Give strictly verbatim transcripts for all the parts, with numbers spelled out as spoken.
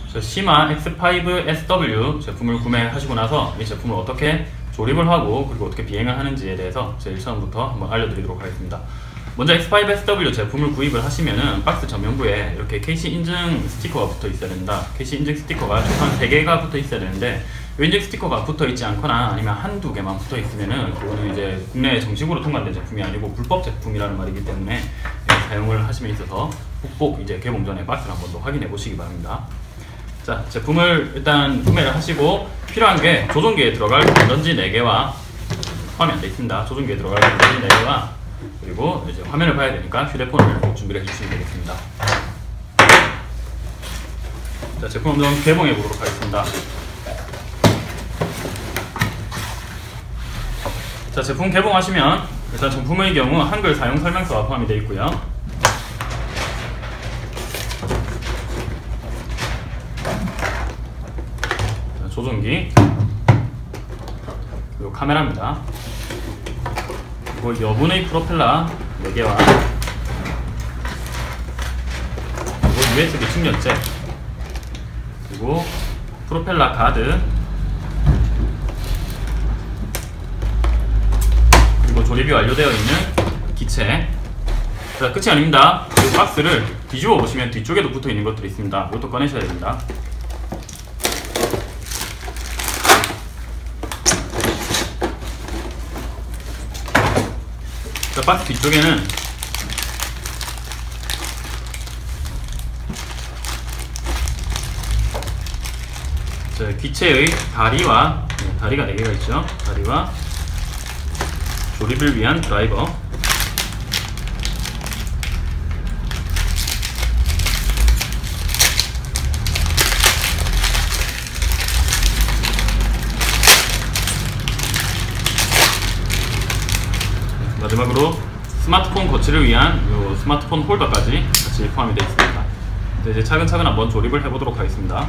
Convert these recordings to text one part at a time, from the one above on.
시마 엑스 파이브 에스 더블유 제품을 구매하시고 나서 이 제품을 어떻게 조립을 하고 그리고 어떻게 비행을 하는지에 대해서 제일 처음부터 한번 알려드리도록 하겠습니다. 먼저 엑스 파이브 에스 더블유 제품을 구입을 하시면은 박스 전면부에 이렇게 케이시 인증 스티커가 붙어 있어야 된다. 케이시 인증 스티커가 총 한 세 개가 붙어 있어야 되는데 이 인증 스티커가 붙어 있지 않거나 아니면 한두 개만 붙어 있으면은 그거는 이제 국내에 정식으로 통과된 제품이 아니고 불법 제품이라는 말이기 때문에 사용을 하심에 있어서 꼭 이제 개봉 전에 박스를 한 번 더 확인해 보시기 바랍니다. 자, 제품을 일단 구매를 하시고 필요한 게 조종기에 들어갈 건전지 네 개와 포함이 안 되어 있습니다. 조종기에 들어갈 건전지 네 개와 그리고 이제 화면을 봐야 되니까 휴대폰을 꼭 준비를 해주시면 되겠습니다. 자, 제품 한번 개봉해 보도록 하겠습니다. 자, 제품 개봉하시면 일단 정품의 경우 한글 사용 설명서가 포함이 되어 있고요. 자, 조종기 그리고 카메라입니다. 그리고 여분의 프로펠러 네 개와 그리고 유에스비 충전재 그리고 프로펠러 가드 그리고 조립이 완료되어 있는 기체. 자, 끝이 아닙니다. 이 박스를 뒤집어 보시면 뒤쪽에도 붙어 있는 것들이 있습니다. 이것도 꺼내셔야 됩니다. 자, 박스 뒤쪽에는 자, 기체의 다리와 네, 다리가 네 개가 있죠. 다리와 조립을 위한 드라이버 마지막으로 스마트폰 거치를 위한 요 스마트폰 홀더까지 같이 포함이 되어 있습니다. 이제 차근차근 한번 조립을 해보도록 하겠습니다.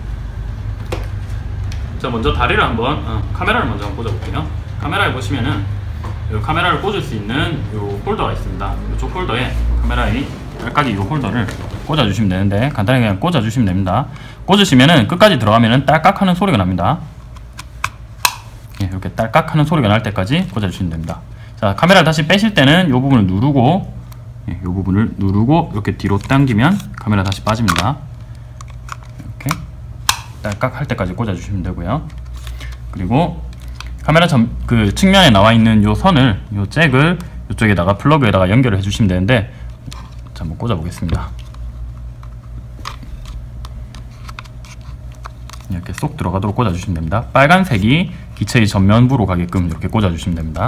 자, 먼저 다리를 한번 어, 카메라를 먼저 한번 꽂아볼게요. 카메라에 보시면은 요 카메라를 꽂을 수 있는 요 홀더가 있습니다. 이쪽 홀더에 카메라의 깔깔이 요 홀더를 꽂아주시면 되는데 간단하게 그냥 꽂아주시면 됩니다. 꽂으시면은 끝까지 들어가면은 딸깍 하는 소리가 납니다. 예, 이렇게 딸깍 하는 소리가 날 때까지 꽂아주시면 됩니다. 자, 카메라를 다시 빼실 때는 이 부분을 누르고 이 예, 부분을 누르고 이렇게 뒤로 당기면 카메라 다시 빠집니다. 이렇게 딸깍 할 때까지 꽂아주시면 되고요. 그리고 카메라 전, 그 측면에 나와 있는 요 선을 요 잭을 이쪽에다가 플러그에다가 연결을 해주시면 되는데 자, 한번 꽂아 보겠습니다. 이렇게 쏙 들어가도록 꽂아주시면 됩니다. 빨간색이 기체의 전면부로 가게끔 이렇게 꽂아주시면 됩니다.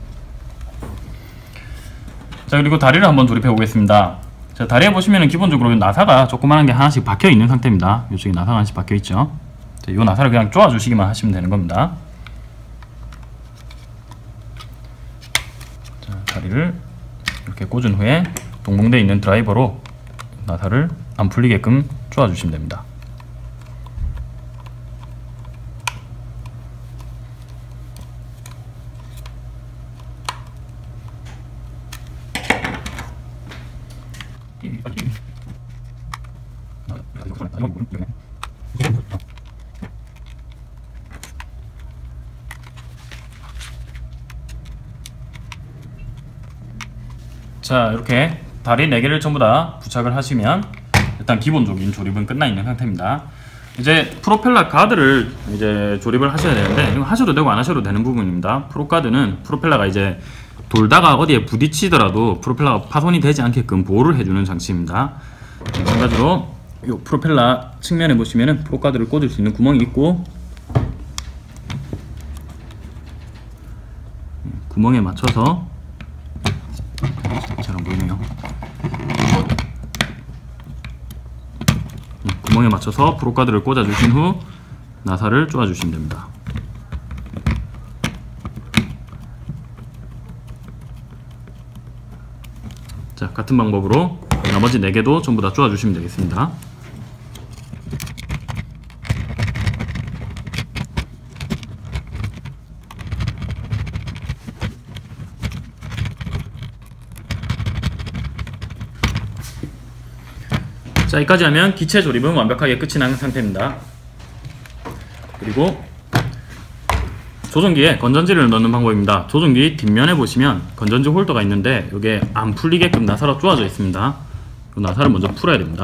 자, 그리고 다리를 한번 조립해 보겠습니다. 자, 다리에 보시면은 기본적으로 나사가 조그만한 게 하나씩 박혀 있는 상태입니다. 이쪽에 나사가 하나씩 박혀 있죠. 자, 이 나사를 그냥 쪼아 주시기만 하시면 되는 겁니다. 자, 다리를 이렇게 꽂은 후에 동봉되어 있는 드라이버로 나사를 안 풀리게끔 쪼아 주시면 됩니다. 자, 이렇게 다리 네 개를 전부 다 부착을 하시면 일단 기본적인 조립은 끝나 있는 상태입니다. 이제 프로펠러 가드를 이제 조립을 하셔야 되는데 이거 하셔도 되고 안 하셔도 되는 부분입니다. 프로 가드는 프로펠러가 이제 돌다가 어디에 부딪히더라도 프로펠러가 파손이 되지 않게끔 보호를 해주는 장치입니다. 마찬가지로 이 프로펠러 측면에 보시면은 프로 가드를 꽂을 수 있는 구멍이 있고 구멍에 맞춰서 잘 안 보이네요. 구멍에 맞춰서 프로 가드를 꽂아 주신 후 나사를 쪼아 주시면 됩니다. 자, 같은 방법으로 나머지 네 개도 전부 다 쪼아 주시면 되겠습니다. 자, 여기까지 하면 기체 조립은 완벽하게 끝이 난 상태입니다. 그리고 조종기에 건전지를 넣는 방법입니다. 조종기 뒷면에 보시면 건전지 홀더가 있는데 이게 안 풀리게끔 나사로 쪼아져 있습니다. 이 나사를 먼저 풀어야 됩니다.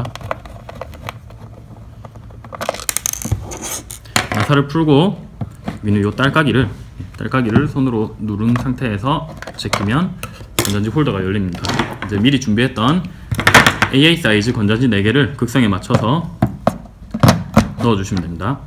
나사를 풀고 위는 요 딸깍이를 딸깍이를 손으로 누른 상태에서 제끼면 건전지 홀더가 열립니다. 이제 미리 준비했던 에이에이 사이즈 건전지 네 개를 극성에 맞춰서 넣어주시면 됩니다.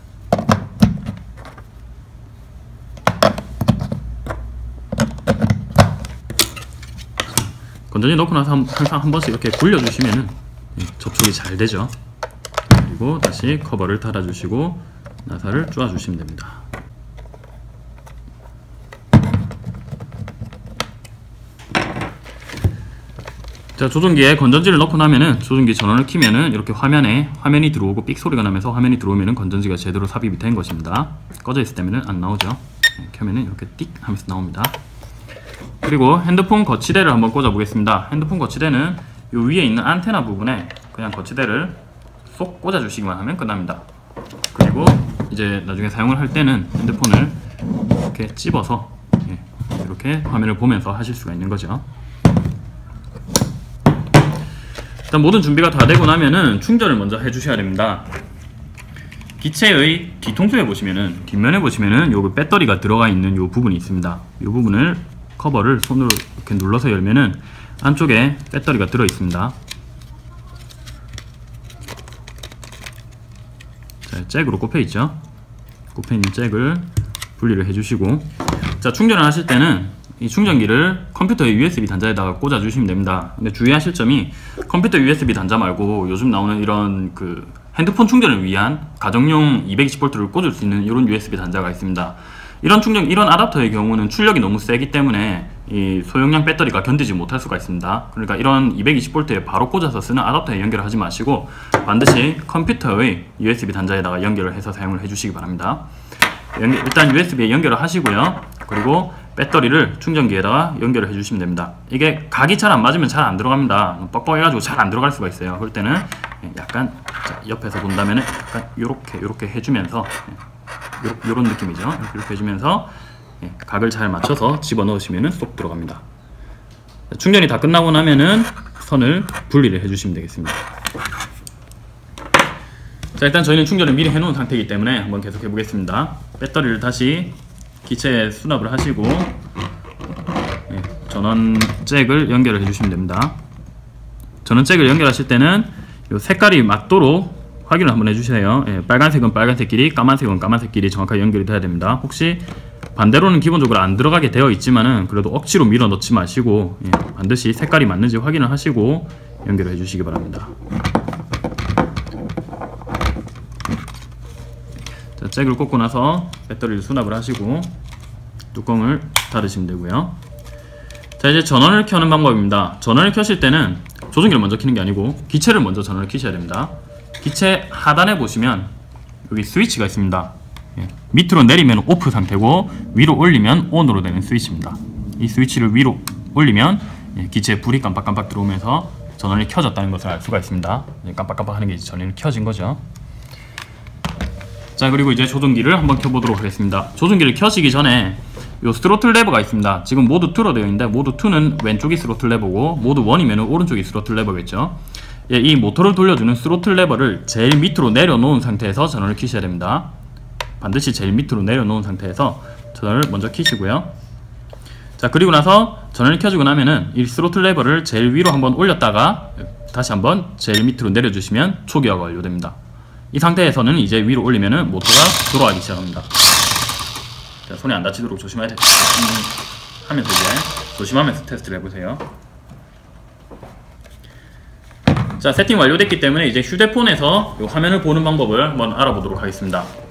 건전지 넣고 나서 항상 한 번씩 이렇게 굴려주시면 접촉이 잘 되죠. 그리고 다시 커버를 달아주시고 나사를 쪼아주시면 됩니다. 자, 조종기에 건전지를 넣고 나면은 조종기 전원을 켜면은 이렇게 화면에 화면이 들어오고 삑 소리가 나면서 화면이 들어오면은 건전지가 제대로 삽입이 된 것입니다. 꺼져 있을 때면은 안 나오죠. 켜면은 이렇게 띡 하면서 나옵니다. 그리고 핸드폰 거치대를 한번 꽂아 보겠습니다. 핸드폰 거치대는 요 위에 있는 안테나 부분에 그냥 거치대를 쏙 꽂아 주시기만 하면 끝납니다. 그리고 이제 나중에 사용을 할 때는 핸드폰을 이렇게 찝어서 이렇게 화면을 보면서 하실 수가 있는 거죠. 일단 모든 준비가 다 되고 나면은 충전을 먼저 해주셔야 됩니다. 기체의 뒤통수에 보시면은 뒷면에 보시면은 요 배터리가 들어가 있는 요 부분이 있습니다. 요 부분을 커버를 손으로 이렇게 눌러서 열면은 안쪽에 배터리가 들어 있습니다. 자, 잭으로 꼽혀 있죠. 꼽혀 있는 잭을 분리를 해주시고, 자, 충전을 하실 때는 이 충전기를 컴퓨터의 유에스비 단자에다가 꽂아 주시면 됩니다. 근데 주의하실 점이 컴퓨터 유에스비 단자 말고 요즘 나오는 이런 그 핸드폰 충전을 위한 가정용 이백이십 볼트를 꽂을 수 있는 이런 유에스비 단자가 있습니다. 이런 충전, 이런 아답터의 경우는 출력이 너무 세기 때문에 이 소용량 배터리가 견디지 못할 수가 있습니다. 그러니까 이런 이백이십 볼트에 바로 꽂아서 쓰는 아답터에 연결을 하지 마시고 반드시 컴퓨터의 유에스비 단자에다가 연결을 해서 사용을 해주시기 바랍니다. 일단 유에스비에 연결을 하시고요. 그리고 배터리를 충전기에다가 연결을 해주시면 됩니다. 이게 각이 잘 안 맞으면 잘 안 들어갑니다. 뻑뻑해가지고 잘 안 들어갈 수가 있어요. 그럴 때는 약간 옆에서 본다면 약간 요렇게 요렇게 해주면서 요, 요런 느낌이죠. 이렇게 해주면서 각을 잘 맞춰서 집어넣으시면 쏙 들어갑니다. 충전이 다 끝나고 나면은 선을 분리를 해주시면 되겠습니다. 자, 일단 저희는 충전을 미리 해놓은 상태이기 때문에 한번 계속 해보겠습니다. 배터리를 다시 기체에 수납을 하시고 예, 전원 잭을 연결을 해주시면 됩니다. 전원 잭을 연결하실 때는 요 색깔이 맞도록 확인을 한번 해주세요. 예, 빨간색은 빨간색끼리, 까만색은 까만색끼리 정확하게 연결이 돼야 됩니다. 혹시 반대로는 기본적으로 안 들어가게 되어 있지만은 그래도 억지로 밀어 넣지 마시고 예, 반드시 색깔이 맞는지 확인을 하시고 연결을 해주시기 바랍니다. 자, 잭을 꽂고 나서 배터리를 수납을 하시고 뚜껑을 닫으시면 되고요. 자, 이제 전원을 켜는 방법입니다. 전원을 켜실 때는 조종기를 먼저 켜는 게 아니고 기체를 먼저 전원을 켜셔야 됩니다. 기체 하단에 보시면 여기 스위치가 있습니다. 예, 밑으로 내리면 오프 상태고 위로 올리면 온으로 되는 스위치입니다. 이 스위치를 위로 올리면 예, 기체에 불이 깜빡깜빡 들어오면서 전원이 켜졌다는 것을 알 수가 있습니다. 예, 깜빡깜빡 하는 게 이제 전원이 켜진 거죠. 자, 그리고 이제 조종기를 한번 켜보도록 하겠습니다. 조종기를 켜시기 전에 요 스로틀 레버가 있습니다. 지금 모드 이로 되어 있는데 모드 이는 왼쪽이 스로틀 레버고 모드 일이면 오른쪽이 스로틀 레버겠죠. 예, 이 모터를 돌려주는 스로틀 레버를 제일 밑으로 내려놓은 상태에서 전원을 켜셔야 됩니다. 반드시 제일 밑으로 내려놓은 상태에서 전원을 먼저 켜시고요. 자, 그리고 나서 전원을 켜주고 나면은 이 스로틀 레버를 제일 위로 한번 올렸다가 다시 한번 제일 밑으로 내려주시면 초기화가 완료됩니다. 이 상태에서는 이제 위로 올리면은 모터가 돌아가기 시작합니다. 자, 손에 안 다치도록 조심해야 돼요. 하면서 이제 조심하면서 테스트를 해보세요. 자, 세팅 완료됐기 때문에 이제 휴대폰에서 이 화면을 보는 방법을 한번 알아보도록 하겠습니다.